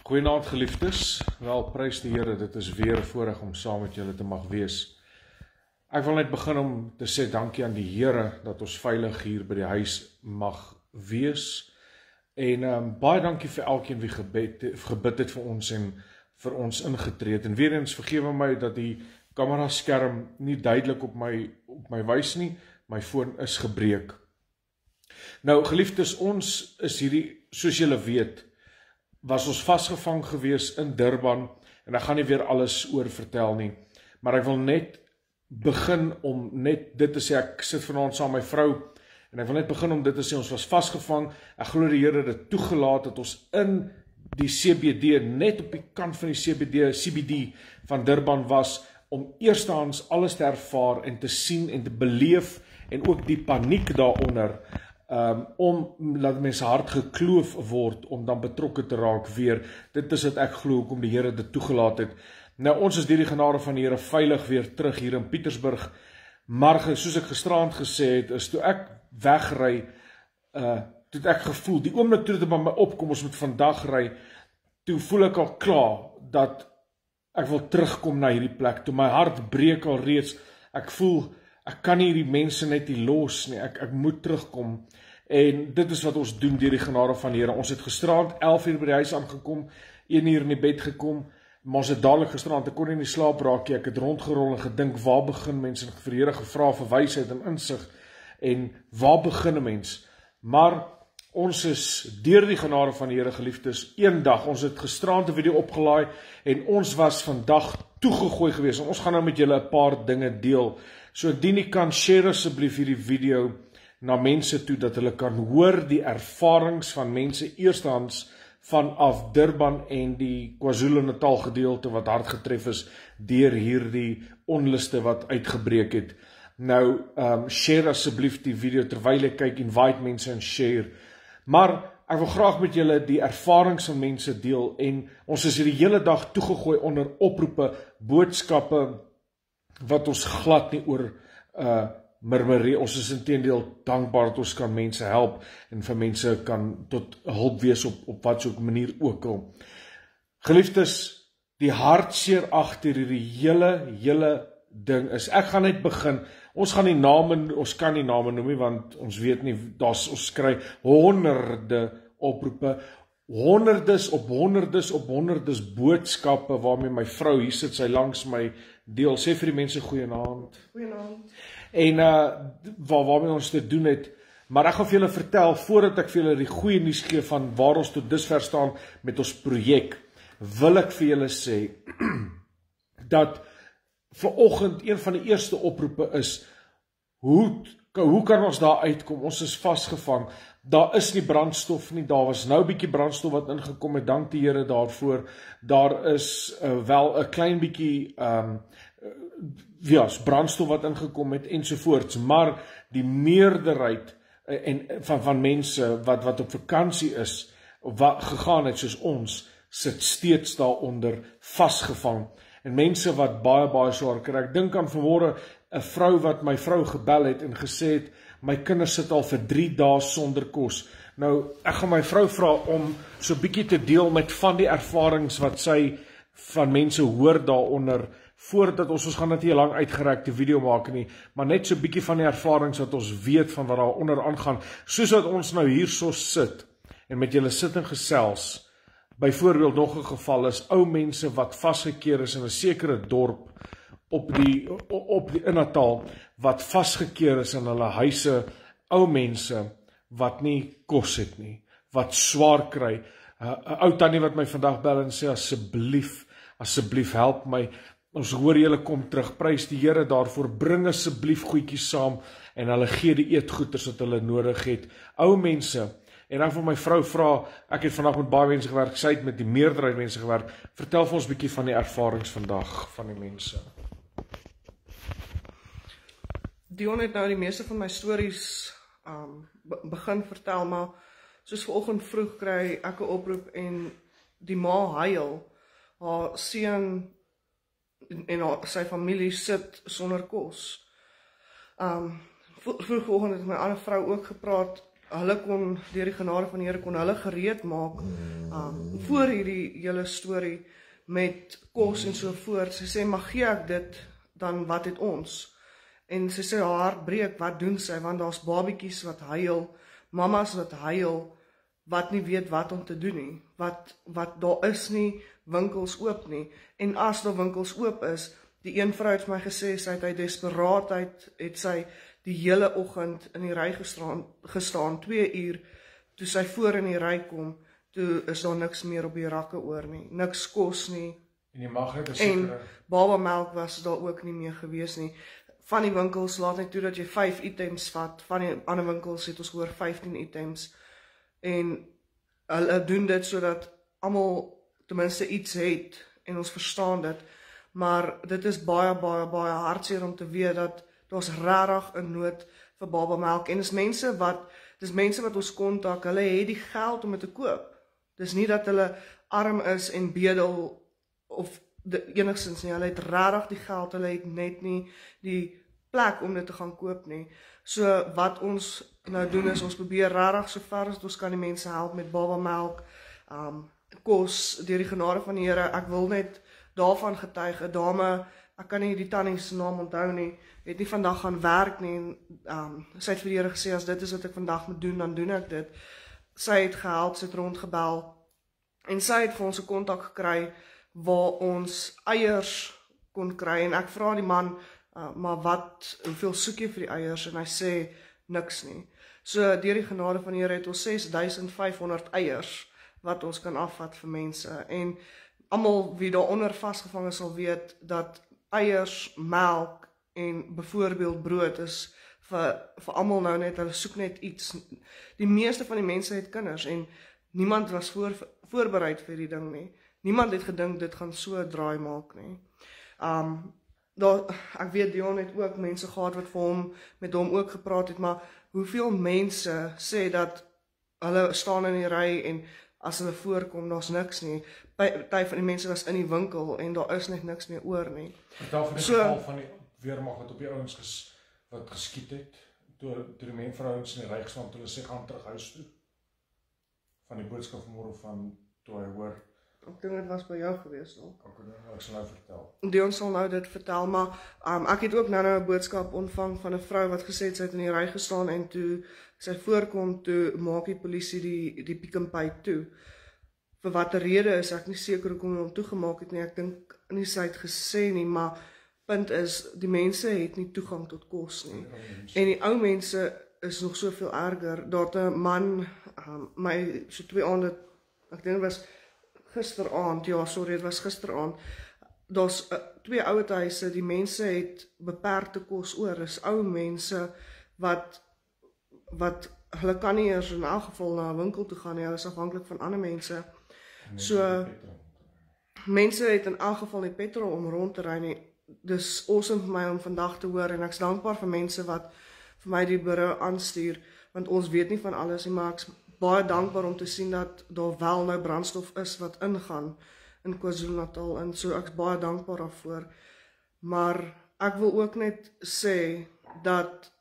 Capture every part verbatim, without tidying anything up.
Goeienaand geliefdes, wel prys die Here, dit is weer 'n voorreg om saam met julle te mag wees. Ek wil net begin om te sê dankie aan die Here dat ons veilig hier by die huis mag wees. En um, baie dankie vir elkeen wie gebed, gebid het vir ons en vir ons ingetree het. En weer eens vergewe my dat die kamera skerm nie duidelik op my, op my wys nie, my foon is gebreek. Nou geliefdes, ons is hierdie, soos julle weet, was ons vasgevang gewees in Durban, en ek gaan nie weer alles oor vertel nie, maar ek wil net begin om net dit te sê, ek sit vanaand saam met my vrou, en ek wil net begin om dit te sê, ons was vasgevang, ek glo die Here het toegelaat, dat ons in die C B D, net op die kant van die C B D, C B D van Durban was, om eerstehands alles te ervaar, en te sien, en te beleef, en ook die paniek daaronder, Um, om laat mense hart gekloof word, om dan betrokke te raak weer. Dit is wat ek glo, hoekom die Here dit toegelaat het. Nou, ons is deur die genade van die Here veilig weer terug hier in Pietersburg, maar soos ek gisterand gesê het, is toe ek wegry, uh, toe het ek gevoel, die oomblik toe dit by my opkom, ons moet vandag ry, toe voel ek al klaar, dat ek wil terugkom na hierdie plek, toe my hart breek al reeds, ek voel, ek kan nie hierdie mense net nie los nie, ek, ek moet terugkom, en dit is wat ons doen deur die genade van die Here. Ons het gisterand elf uur by die huis aangekom, een uur in die bed gekom, maar ons het dadelik gisterand, ek kon nie in die slaap raak nie, ek het rondgerol en gedink, waar begin mense, en vir die Here gevra vir wysheid en insig, en waar begin 'n mens? Maar ons is deur die genade van die Here geliefdes, een dag, ons het gisterand 'n video opgelaai, en ons was vandag toegegooi gewees, en ons gaan nou met julle 'n paar dinge deel. So indien jy kan, share asseblief hierdie video na mense toe, dat hulle kan hoor die ervarings van mense eerstehands vanaf Durban en die KwaZulu-Natal gedeelte wat hard getref is deur hierdie onluste wat uitgebreek het. Nou, um, share asseblief die video terwyl ek kyk, invite mense en share. Maar ek wil graag met julle die ervarings van mense deel, en ons is hierdie hele dag toegegooi onder oproepe, boodskappe, wat ons glad nie oor uh, murmureer. Ons is inteendeel dankbaar dat ons kan mense help, en vir mense kan tot hulp wees op, op wat so 'n manier ook al. Geliefdes, die hartseer agter hierdie hele, hele ding is, ek gaan net begin, ons gaan nie name, ons kan nie name noem nie, want ons weet nie, daar's, ons kry honderde oproepe, honderdes op honderdes op honderdes boodskappe, waarmee my vrou, hier sit sy langs my, deel, sê vir die mense goeienaand. Goeienaand. En uh, waar, waarmee ons te doen het, maar ek gaan vir julle vertel, voordat ek vir julle die goeie nuus gee van waar ons tot dusver staan met ons projek, wil ek vir julle sê, dat vanoggend een van die eerste oproepe is, hoe, hoe kan ons daar uitkom? Ons is vasgevang, daar is nie brandstof nie, daar was nou 'n bietjie brandstof wat ingekom het, dank die Here daarvoor, daar is uh, wel 'n klein bietjie um, ja, brandstof wat ingekom het, ensovoorts, maar die meerderheid uh, en, van, van mense wat, wat op vakansie is, wat gegaan het soos ons, sit steeds daaronder vasgevang, en mense wat baie, baie swaar kry. Ek dink aan vanmôre 'n vrou wat my vrou gebel het en gesê het, my kinders sit al vir drie dae sonder kos. Nou, ek gaan my vrou vra om so bietjie te deel met van die ervarings wat sy van mense hoor daaronder, voordat ons, ons gaan dit nie 'n lang uitgerekte video maak nie, maar net so bietjie van die ervarings wat ons weet van wat daaronder aangaan, soos wat ons nou hier so sit, en met julle sit en gesels. Byvoorbeeld nog 'n geval is, ou mense wat vasgekeer is in 'n sekere dorp, op die, op die in Natal, wat vasgekeer is in hulle huise, ou mense, wat nie kos het nie, wat swaar kry, 'n uh, ou tannie wat my vandag bel en sê, asseblief, asseblief help my, ons hoor julle kom terug, prys die Here daarvoor, bring asseblief goedjies saam, en hulle gee die eetgoeders wat hulle nodig het, ou mense, en dan vir my vrou vra, ek het vandag met baie mense gewerk, sy het met die meerderheid mense gewerk, vertel vir ons bietjie van die ervarings vandag, van die mense. Dion het nou die meeste van my stories um, begin vertel, maar soos vanoggend vroeg kry ek 'n oproep en die ma huil, haar seun en, en haar, sy familie sit sonder kos. Um, vroeg vanoggend het my ander vrou ook gepraat, hulle kon, deur die genade van die Here, kon hulle gereed maak um, voor hierdie hele storie met kos en so voort. Sy sê, maar gee ek dit, dan wat het ons? En sy sê, haar hart breek, wat doen sy? Want daar's babiekies wat huil, mamas wat huil, wat nie weet wat om te doen nie, wat, wat daar is nie winkels oop nie, en as daar winkels oop is, die een vrou het my gesê, sy het uit desperaatheid, het sy die hele oggend in die ry gestaan, gestaan, twee uur, toe sy voor in die ry kom, toe is daar niks meer op die rakke oor nie, niks kos nie, En die mag net en babamelk was daar ook nie meer gewees nie. Van die winkels laat net toe dat jy vyf items vat, van die ander winkels het ons hoor vyftien items, en hulle doen dit sodat almal ten minste iets het, en ons verstaan dit, maar dit is baie, baie, baie hartseer om te weet dat daar's regtig 'n nood vir babamelk, en dis mense wat, dis mense wat ons kontak, hulle het die geld om dit te koop, dis nie dat hulle arm is en bedel, of de, enigstens nie, hulle het regtig die geld, hulle het net nie die plek om dit te gaan koop nie. So wat ons nou doen is, ons probeer regtig so ver as ons kan die mense help met babamelk, um, kos, deur die genade van die Here. Ek wil net daarvan getuig, 'n dame, ek kan nie die tannie se naam onthou nie, het nie vandag gaan werk nie, en um, sy het vir die Here gesê, as dit is wat ek vandag moet doen, dan doen ek dit. Sy het gehelp, sy het rondgebel, en sy het vir ons 'n kontak gekry, waar ons eiers kon kry, en ek vra die man, uh, maar wat, hoeveel soek jy vir die eiers, en hy sê, niks nie. So, deur die genade van die Here het ons ses duisend vyf honderd eiers, wat ons kan afvat vir mense, en almal wie daaronder vasgevang is sal weet, dat eiers, melk, en byvoorbeeld brood is, vir, vir almal nou net, hulle soek net iets. Die meeste van die mense het kinders, en niemand was voor, voorbereid vir die ding nie. Niemand het gedink dit gaan so draai maak nie. Um, daar, ek weet Dion het ook mense gehad wat vir hom, met hom ook gepraat het, maar hoeveel mense sê dat hulle staan in die ry en as hulle voorkom, daar's niks nie. Party van die mense was in die winkel en daar is net niks meer oor nie. Vertel van die so, geval van die weermag wat op die ouens ges, wat geskiet het, toe, toe die mense vrouens in die ry gestaan, toe hulle sê gaan terug huis toe. Van die boodskap vanmôre van toe hy hoor. Ek dink dit was by jou gewees nog. Ek, ek sal nou vertel. Dion sal nou dit vertel, maar um, ek het ook nou nou 'n boodskap ontvang van 'n vrou wat gesê het sy het in die ry gestaan en toe sy voorkom, toe maak die polisie die, die Pick n Pay toe. Vir watter rede is ek nie seker hoekom hulle hom toegemaak het nie, ek dink nie sy het gesê nie, maar punt is, die mense het nie toegang tot kos nie. En die ou mense is nog soveel erger, daar het 'n man, um, my so twee aande, ek dink dit was gisteraand, ja, sorry, dit was gisteraand, daar's uh, twee ouerhuise, die mense het beperkte kos oor, is ou mense wat, wat, hulle kan nie eers in elk geval na 'n winkel toe gaan nie, hulle is afhanklik van ander mense, so, mense het in elk geval nie petrol om rond te ry nie, dis awesome vir my om vandag te hoor, en ek is dankbaar vir mense wat vir my die bureau aanstuur, want ons weet nie van alles nie, maar ek is baie dankbaar om te sien dat daar wel nou brandstof is wat ingaan in KwaZulu-Natal, en so ek is baie dankbaar daarvoor. Maar ek wil ook net sê dat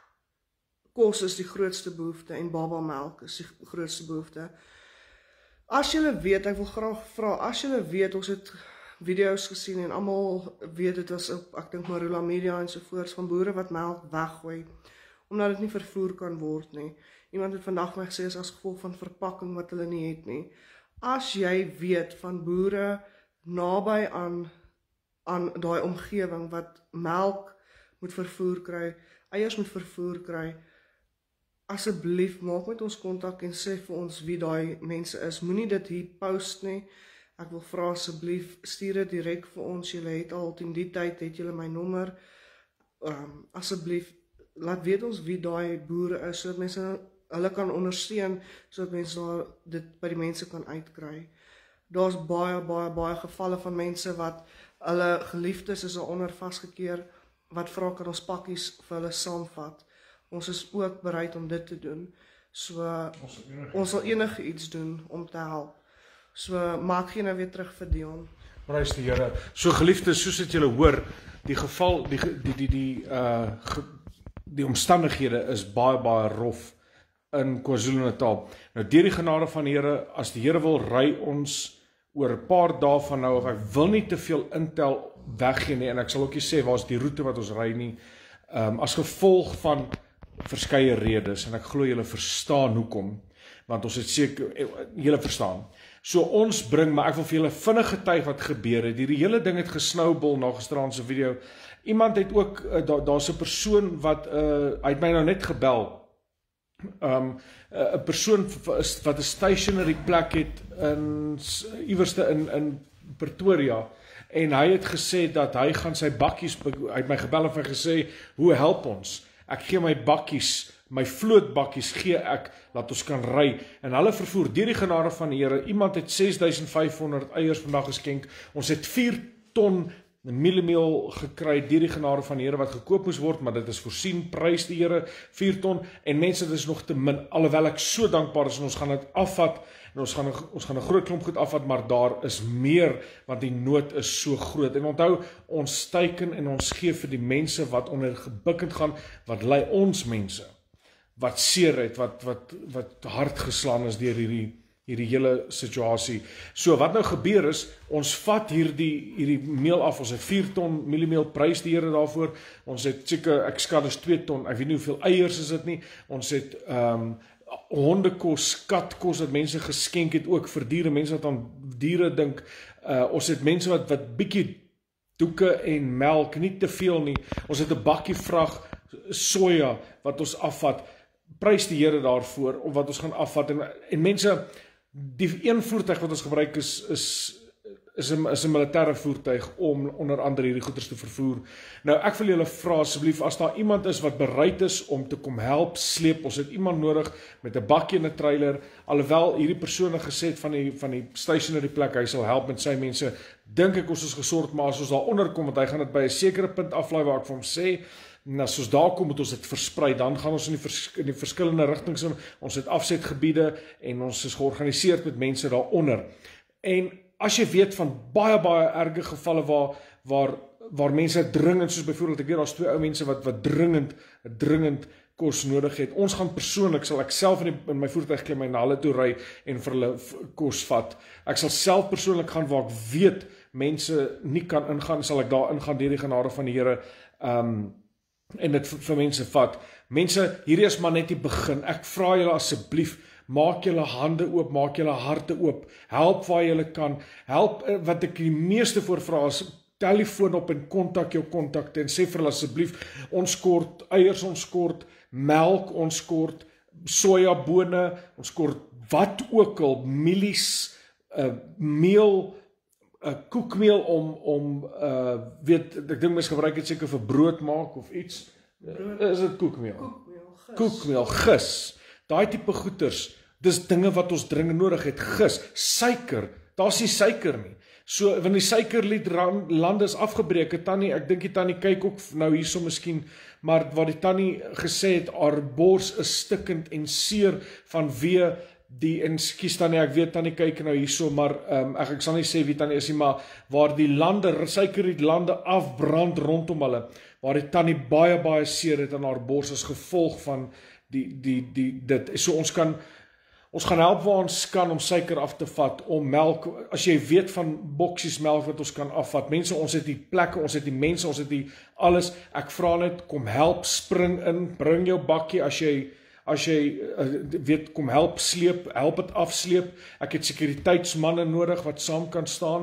kos is die grootste behoefte en babamelk is die grootste behoefte. As julle weet, ek wil graag vra, as julle weet, ons het video's gesien en almal weet dit was op, ek dink Marula Media en sovoorts, van boere wat melk weggooi, omdat dit nie vervoer kan word nie. Iemand het vandag my gesê, is as gevolg van verpakking wat hulle nie het nie. As jy weet van boere naby aan, aan daai omgewing wat melk moet vervoer kry, eiers moet vervoer kry, asseblief maak met ons kontak en sê vir ons wie daai mense is. Moenie dit hier post nie. Ek wil vra asseblief, stuur dit direk vir ons. Julle het al teen die tyd, het julle my nommer. Um, asseblief, laat weet ons wie daai boere is, sodat mense hulle kan ondersteun, sodat mense daar dit by die mense kan uitkry. Daar's baie, baie, baie gevalle van mense wat hulle geliefdes is daaronder vasgekeer, wat vra kan ons pakkies vir hulle saamvat. Ons is ook bereid om dit te doen. So, ons, ons sal enige iets doen om te help. So, maak geen nou weer terug vir Dion. Prys die Here. So geliefdes, soos dit julle hoor, die geval, die, die, die, die, uh, ge, die omstandighede is baie, baie rof. in KwaZulu-Natal. Nou deur die genade van die Here, as die Here wil, ry ons oor 'n paar dae van nou af. Ek wil nie te veel intel weggee nie, en ek sal ook nie sê waar is die roete wat ons ry nie, um, as gevolg van verskeie redes, en ek glo julle verstaan hoekom, want ons het seker, julle verstaan. So ons bring, maar ek wil vir julle vinnig getuig wat gebeur het. Hierdie hele ding het gesnowball na gisteraand se video. Iemand het ook, uh, daar daar's 'n persoon wat, uh, hy het my nou net gebel, um, 'n uh, persoon wat 'n stationary plek het, in, iewerste in, in Pretoria, en hy het gesê dat hy gaan sy bakkies, hy het my gebel en gesê, hoe help ons? Ek gee my bakkies, my vlootbakkies gee ek, laat ons kan ry, en hulle vervoer, deur die genade van die Here, iemand het ses duisend vyf honderd eiers vandag geskenk, ons het vier ton mieliemeel gekry, deur die genade van die Here wat gekoop moes word, maar dit is voorsien, prys die Here, vier ton, en mense, dit is nog te min, alhoewel ek so dankbaar is, en ons gaan dit afvat, en ons gaan, ons gaan 'n groot klomp goed afvat, maar daar is meer, want die nood is so groot, en onthou, ons teiken en ons gee vir die mense wat onder gebukkend gaan, wat lei ons mense, wat seer het, wat, wat, wat hard geslaan is deur hierdie, hierdie hele situasie. So wat nou gebeur is, ons vat hierdie, hierdie meel af, ons het vier ton mieliemeel, prys die Here daarvoor, ons het seker, ek skat is twee ton, ek weet nie hoeveel eiers is dit nie, ons het, um, hondekos, katkos wat mense geskenk het, ook vir diere, mense wat aan diere dink, uh, ons het mense wat, wat bietjie doeke en melk, nie te veel nie, ons het 'n bakkie vrag soja, wat ons afvat, prys die Here daarvoor, of wat ons gaan afvat, en, en mense, die een voertuig wat ons gebruik is, is, is 'n is 'n militêre voertuig, om onder andere hierdie goeders te vervoer. Nou, ek wil julle vra asseblief, as daar iemand is wat bereid is om te kom help, sleep, ons het iemand nodig met 'n bakkie en 'n trailer, alhoewel hierdie persoon gesê het van die, van die stationary plek, hy sal help met sy mense, dink ek ons is gesorg, maar as ons daar onder kom, want hy gaan dit by 'n sekere punt aflaai, waar ek vir hom sê, en as ons daar kom, moet ons dit versprei, dan gaan ons in die, vers, in die verskillende rigtings, ons het afsetgebiede, en ons is georganiseerd met mense daaronder, en as jy weet van baie, baie erge gevalle waar, waar, waar mense dringend, soos byvoorbeeld, ek weet, daar's twee ou mense wat, wat dringend, dringend kos nodig het. Ons gaan persoonlik, sal ek self in, die, in my voertuig klim, my na hulle toe ry, en vir hulle kos vat. Ek sal self persoonlik gaan, waar ek weet, mense nie kan ingaan, sal ek daar ingaan, deur die genade van die Here, um, en dit vir, vir mense vat. Mense, hierdie is maar net die begin. Ek vra julle asseblief, maak julle hande oop, maak julle harte oop, help waar julle kan, help, wat ek die meeste voorvra is, telefoon op en kontak jou kontakte, en sê vir hulle asseblief, ons kort eiers, ons kort melk, ons kort sojabone, ons kort wat ook al, mielies, uh, meel, uh, koekmeel om, om uh, weet, ek dink mens gebruik het seker vir brood maak of iets, brood. Is dit koekmeel? Koekmeel, gis. Koekmeel, gis, daai tipe goeders, dis dinge wat ons dringend nodig het, gis, suiker, daar's nie suiker nie, so, want die suikerlied land is afgebreek, het tannie, ek dink die tannie kyk ook nou hierso miskien, maar wat die tannie gesê het, haar bors is stikkend en seer, vanweë die, en skies tannie, ek weet tannie kyk nou hierso, maar um, ek, ek sal nie sê wie tannie is nie, maar waar die lande, suikerriet lande afbrand rondom hulle, waar die tannie baie, baie seer het aan haar bors as gevolg van die, die, die, dit, so ons kan, ons gaan help waar ons kan om suiker af te vat, om melk, as jy weet van boksies melk wat ons kan afvat, mense, ons het die plekke, ons het die mense, ons het die alles, ek vra net, kom help, spring in, bring jou bakkie, as jy, as jy weet, kom help sleep, help het afsleep, ek het sekuriteitsmanne nodig, wat saam kan staan,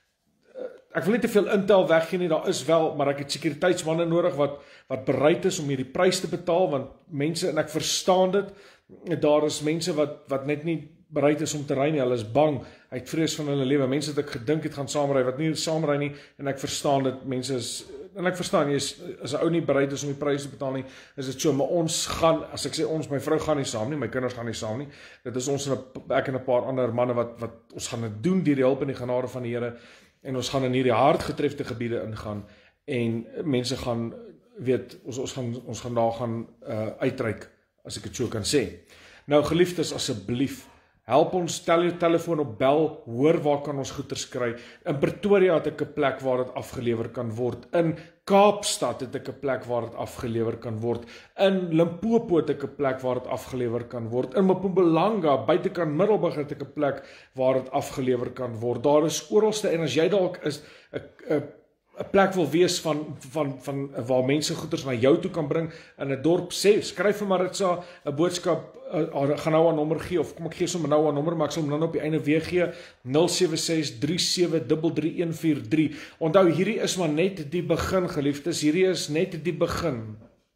ek wil nie te veel intel weggee nie, daar is wel, maar ek het sekuriteitsmanne nodig, wat, wat bereid is om hierdie prys te betaal, want mense, en ek verstaan dit, daar is mense wat, wat net nie bereid is om te ry nie, hulle is bang, uit vrees van hulle lewe, mense wat ek gedink het gaan saamry, wat nie saamry nie, en ek verstaan dit, mense is, en ek verstaan, jy is, as 'n ou nie bereid is om die prys te betaal nie, is dit so, maar ons gaan, as ek sê ons, my vrou gaan nie saam nie, my kinders gaan nie saam nie, dit is ons, en ek en 'n paar ander manne, wat, wat ons gaan dit doen, deur die hulp en die genade van die Here, en ons gaan in hierdie hard getrefte gebiede ingaan, en mense gaan, weet, ons, ons gaan, ons gaan daar gaan uh, uitreik, as ek het so kan sê. Nou, geliefdes, asseblief, help ons, tel jou telefoon op, bel, hoor waar kan ons goeders kry. In Pretoria het ek 'n plek waar dit afgelewer kan word. In Kaapstad het ek 'n plek waar dit afgelewer kan word. In Limpopo het ek 'n plek waar dit afgelewer kan word. In Mpumalanga, buitekant Middelburg het ek 'n plek waar dit afgelewer kan word. Daar is oralste, en as jy dalk is 'n 'n 'n plek wil wees van van van waar mense goeders na jou toe kan bring in 'n dorp, sê, skryf vir Maritza 'n boodskap, uh, gaan nou 'n nommer gee, of kom ek gee sommer nou 'n nommer, maar ek sal hom dan op die einde weer gee, nul sewe ses drie sewe drie drie een vier drie. Onthou, hierdie is maar net die begin, geliefdes, hierdie is net die begin.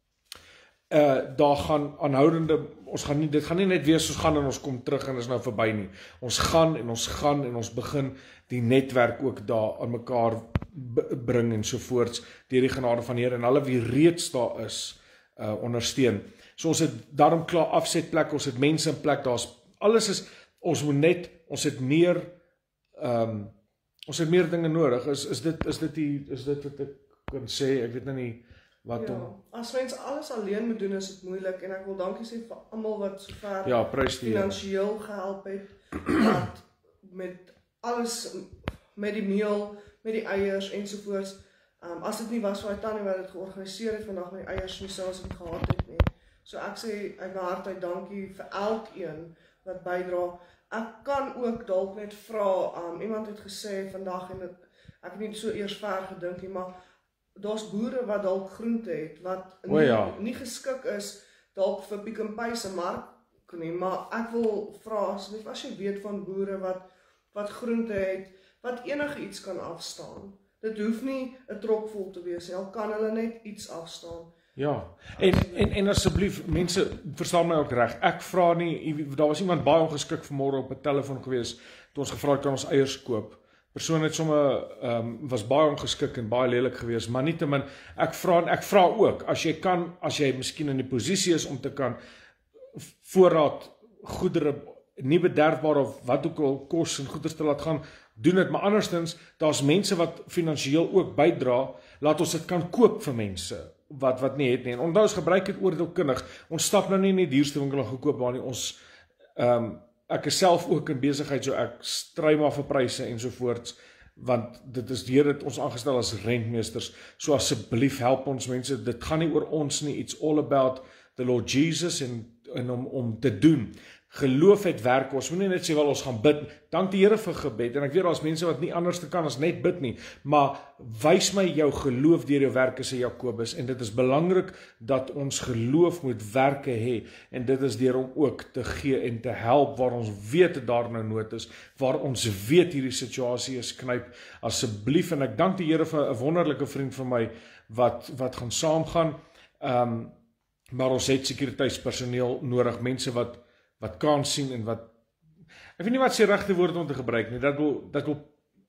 Uh, daar gaan aanhoudende, ons gaan nie, dit gaan nie net wees, ons gaan en ons kom terug en is nou verby nie. Ons gaan en ons gaan en ons begin die netwerk ook daar aan mekaar bring en sovoorts, deur die genade van die Here, en hulle wie reeds daar is, uh, ondersteun. So ons het daarom klaar afsetplek, ons het mense in plek, daar's alles is, ons moet net, ons het meer, um, ons het meer dinge nodig, is, is dit, is dit die, is dit wat ek kan sê, ek weet nou nie, wat ja, om, as mens alles alleen moet doen, is dit moeilik, en ek wil dankie sê vir almal wat sover ja, prys die Here, finansiëel gehelp het, wat met alles, met die meel, met die eiers ensovoorts. Um, as dit nie was vir my tannie wat dit georganiseer het vandag, my eiers nie sou as ek gehad het nie. So ek sê uit my hart uit dankie vir elkeen wat bydra. Ek kan ook dalk net vra, um, iemand het gesê vandag, en het, ek het nie so eers ver gedink nie, maar daar's boere wat dalk groente het, wat nie, ja. nie geskik is dalk vir Pick n Pay se mark nie, maar ek wil vra, asseblief, as jy weet van boere wat, wat groente het, wat enige iets kan afstaan. Dit hoef nie 'n trok vol te wees, al kan hulle net iets afstaan. Ja, en, en, en asseblief, mense, verstaan my ook reg, ek vra nie, daar was iemand baie ongeskik vanmôre op 'n telefoon gewees, toe ons gevra het, kan ons eiers koop. Persoon het somme, um, was baie ongeskik en baie lelik gewees, maar nietemin, ek vra, ek vra ook, as jy kan, as jy miskien in die posisie is om te kan voorraad goedere, nie bederfbaar of wat ook al kos en goeders te laat gaan, doen dit, maar andersins, daar's mense wat finansiëel ook bydra, laat ons dit kan koop vir mense, wat wat nie het nie, en onthou ons gebruik dit oordeelkundig, ons stap nou nie in die duurste winkel en gekoop, maar nie, ons, um, ek is self ook in besigheid, so ek stry maar vir pryse ensovoorts, want dit is deur dit ons aangestel as rentmeesters, so asseblief help ons mense, dit gaan nie oor ons nie, it's all about the Lord Jesus, en, en om, om te doen. Geloof het werk, ons moet nie net sê wel ons gaan bid, dank die Here vir gebed, en ek weet daar's mense wat nie anders te kan as net bid nie, maar wys my jou geloof deur jou werke, sê Jakobus, en dit is belangrik dat ons geloof moet werke hê, en dit is deur om ook te gee en te help waar ons weet daar nou nood is, waar ons weet hierdie situasie is knyp, asseblief, en ek dank die Here vir 'n wonderlike vriend van my, wat, wat gaan saamgaan, um, maar ons het sekuriteitspersoneel nodig, mense wat wat kan sien en wat, ek weet nie wat sy regte woord om te gebruik nie, dat wil, dat wil,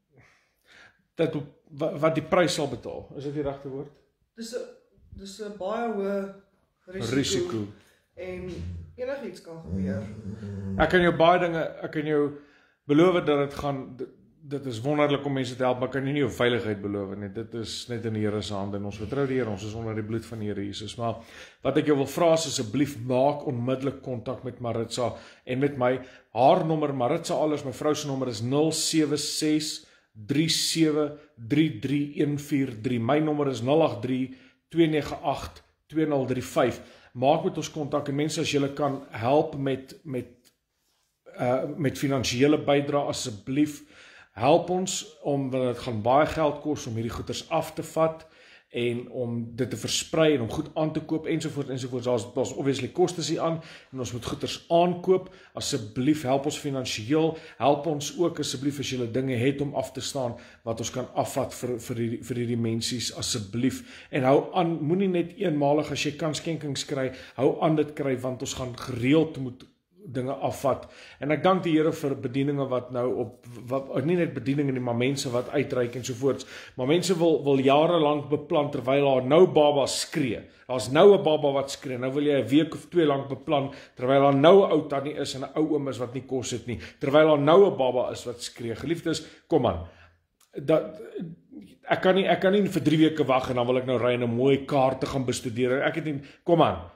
dat wil, wat die prys sal betaal, is dit die regte woord? Dis 'n, dis 'n baie hoë risiko, risiko, en enigiets kan gebeur. Ek kan jou baie dinge, ek kan jou beloof dat dit gaan, dit, dit is wonderlik om mense te help, maar kan jy nie jou veiligheid beloof nie, dit is net in die Here se hande, en ons vertrou die Here, ons is onder die bloed van die Here Jesus, maar wat ek jou wil vra is, asseblief maak onmiddellik kontak met Maritza, en met my, haar nommer, Maritza alles, my vrou se nommer is nul sewe ses drie sewe drie drie een vier drie, my nommer is nul agt drie twee nege agt twee nul drie vyf, maak met ons kontak, en mense as julle kan help met, met, uh, met finansiële bydra, asseblief, help ons, omdat dit gaan baie geld kos om hierdie goeders af te vat, en om dit te versprei, en om goed aan te koop, ensovoort, ensovoort, daar's, daar's obviously kostes hier aan, en ons moet goeders aankoop, asseblief help ons finansiëel, help ons ook asseblief as julle dinge het om af te staan, wat ons kan afvat vir, vir, die, vir die mensies, asseblief, en hou aan, moenie net eenmalig, as jy kan skenkings kry, hou aan dit kry, want ons gaan gereeld moet dinge afvat, en ek dank die Here vir bedieninge wat nou op, wat, nie net bedieninge nie, maar mense wat uitreik en sovoorts, maar mense wil, wil jare lang beplan, terwyl daar nou baba skree, daar's nou 'n baba wat skree, nou wil jy 'n week of twee lang beplan, terwyl daar nou 'n ou tannie is, en 'n ou oom is wat nie kos het nie, terwyl daar nou 'n baba is wat skree, geliefdes, kom aan, dat, ek kan nie, ek kan nie vir drie weke wag, en dan wil ek nou ry en 'n mooi kaarte gaan bestudeer, ek het nie, kom aan,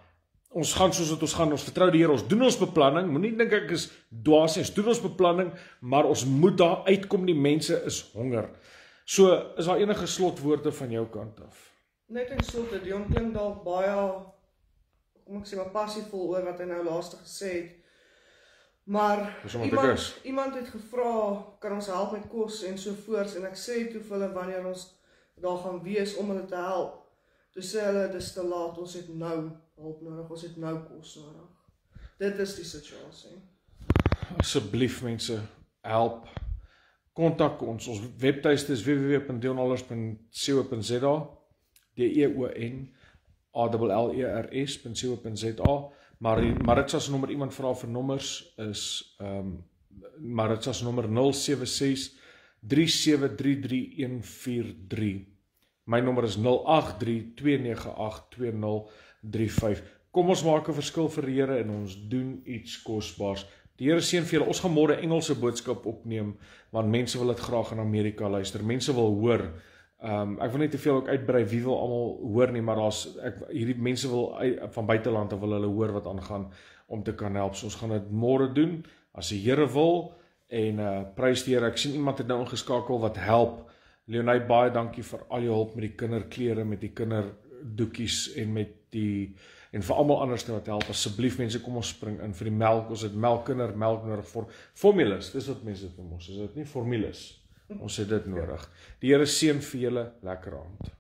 ons gaan soos wat ons gaan, ons vertrou die Here, ons doen ons beplanning, moenie dink ek is dwaas nie, ons doen ons beplanning, maar ons moet daar uitkom, die mense is honger. So, is daar enige slotwoorde van jou kant af? Net in slotte, Dion klink dalk baie, kom ek sê maar passievol oor wat hy nou laaste gesê het, maar iemand, iemand het gevra, kan ons help met kos en so voort, en ek sê toe vir hulle, wanneer ons daar gaan wees om hulle te help, toe sê hulle, dis te laat, ons het nou hulp nodig, ons het nou kos nodig. Dit is die situasie. Asseblief mense, help, kontak ons, ons webtuiste is w w w punt dion allers punt co punt z a, D E O N A L L E R S punt co punt z a, maar Maritza se nommer, iemand vra vir nommers, is um, Maritza se nommer nul sewe ses drie sewe drie drie een vier drie. My nommer is nul agt drie twee nege agt twee nul drie vyf. Kom ons maak 'n verskil vir die Here en ons doen iets kosbaars. Die Here seën vir julle. Ons gaan môre Engelse boodskap opneem, want mense wil dit graag in Amerika luister. Mense wil hoor. Um, ek wil nie te veel ook uitbrei wie wil almal hoor nie, maar daar's ek hierdie mense wil uit, van buiteland wil hulle hoor wat aangaan om te kan help. So ons gaan dit môre doen as die Here wil en uh, prys die Here. Ek sien iemand het nou ingeskakel wat help. Leonie, baie dankie vir al jou hulp met die kinderklere, met die kinderdoekies en met die en vir almal anderste wat help. Asseblief mense, kom ons spring in vir die melk. Ons het melk, kinder, melk nodig vir formules. Dis wat mense dit noem ons. Is dit nie formules? Ons het dit nodig. Die Here seën vir julle, lekker aand.